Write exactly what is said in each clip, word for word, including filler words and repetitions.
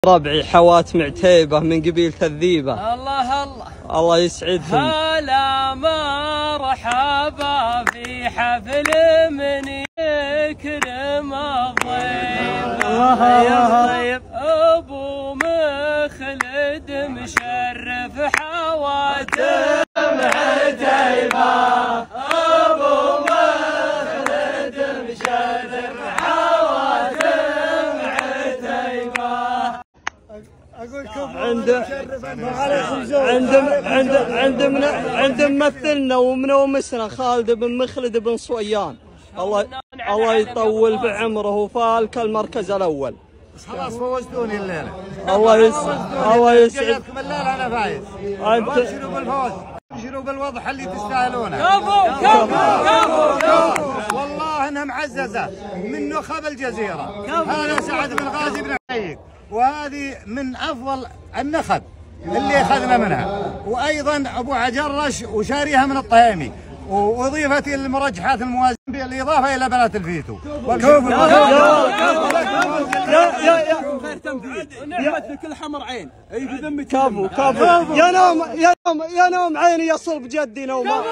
ربعي حوات عتيبة من قبيلة الذيبة. الله الله الله يسعدهم. هلا مرحبا في حفل من يكرم الضيف. الله الله. ابو مخلد مشرف حواتم عتيبة. ابو مخلد مشرف حواتم عتيبة. عند عند عند عند من عند ممثلنا ومنومسنا خالد بن مخلد بن صويان. الله الله يطول في عمره وفالك المركز الاول. خلاص فوزتوني الليله. الله يسعد الله يسعدكم الليله انا فايز. ابشروا بالفوز، ابشروا بالوضع اللي تستاهلونه. كفو كفو كفو كفو. والله انها معززه من نخب الجزيره. هذا سعد بن غازي بن عيق، وهذه من افضل النخب اللي اخذنا منها، وايضا ابو عجرش وشاريها من الطهيمي، واضيفت المرجحات الموازنه بالاضافه الى بنات الفيتو. كفو يا يا يا خير تنفيذ ونعمة كل حمر عين. اي في ذمتي. كفو كفو يا نوم يا نوم يا نوم عيني يصل بجدي نومه.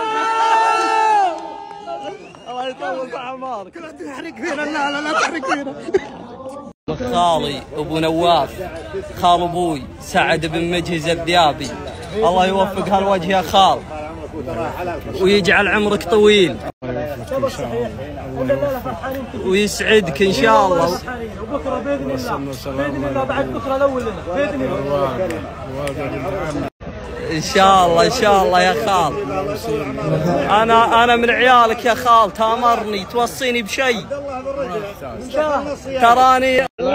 الله يطول في اعمارك. لا تحرق فينا، لا لا لا تحرق فينا. خالي ابو نواف خال ابوي سعد بن مجهز الذيابي. الله يوفق هالوجه يا خال ويجعل عمرك طويل ويسعدك ان شاء الله. وبكره باذن الله باذن الله بعد بكره الاول لنا باذن الله. ان شاء الله ان شاء الله يا خال. انا انا من عيالك يا خال، تامرني توصيني بشيء تراني.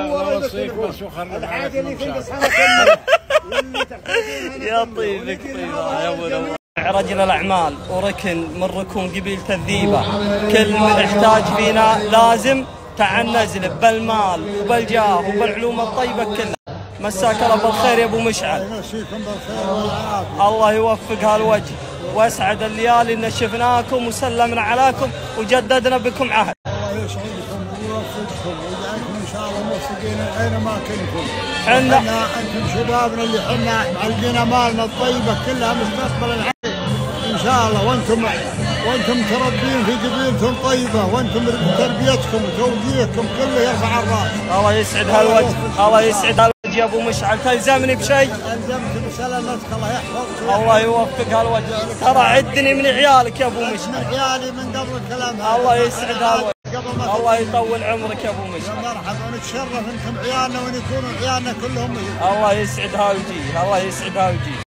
يا طيبك طيبه يا ابو نواف. رجل الاعمال وركن من ركون قبيله الذيبه، كل من يحتاج فينا لازم تعنز له بالمال وبالجاه وبالعلوم الطيبه كلها. مساك الله بالخير يا ابو مشعل. الله يوفق هالوجه واسعد الليالي ان شفناكم وسلمنا عليكم وجددنا بكم عهد. الله يسعدكم ويوفقكم ويجعلكم ان شاء الله موفقين اينما كنتم. حنا انتم شبابنا اللي حنا معلقين امالنا الطيبه كلها مستقبلا عليك ان شاء الله، وانتم وانتم تربين في قبيلتكم طيبه، وانتم تربيتكم وتوجيهكم كله يرفع الراس. الله يسعد هالوجه الله يسعد هالوجه يا ابو مشعل. تلزمني بشيء؟ الزمت بسلامتك، الله يحفظك. الله يوفق هالوجه. ترى عدني من عيالك يا ابو من مشعل. عيالي من قبل الكلام. الله يسعد هالوجه. الله يطول عمرك يا ابو مشعل. مرحبا ونتشرف انتم عيالنا ونكونوا عيالنا كلهم. الله يسعد هالوجه الله يسعد هالوجه.